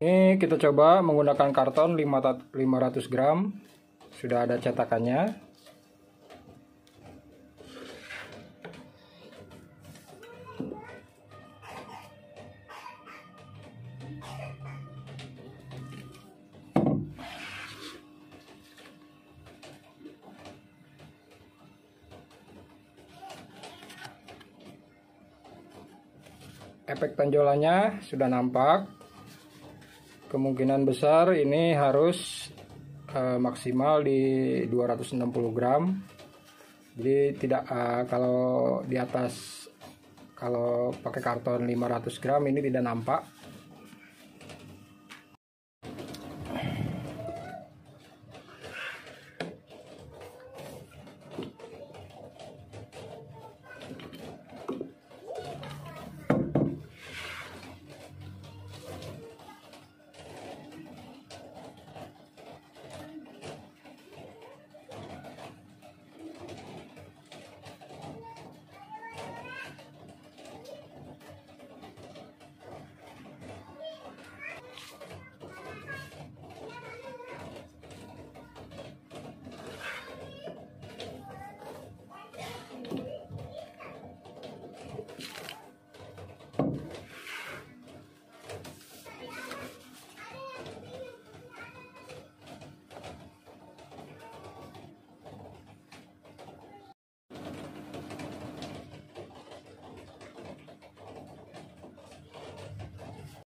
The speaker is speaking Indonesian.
Ini kita coba menggunakan karton 500 gram. Sudah ada cetakannya. Efek tonjolannya sudah nampak. Kemungkinan besar ini harus maksimal di 260 gram. Jadi tidak kalau di atas, kalau pakai karton 500 gram ini tidak nampak.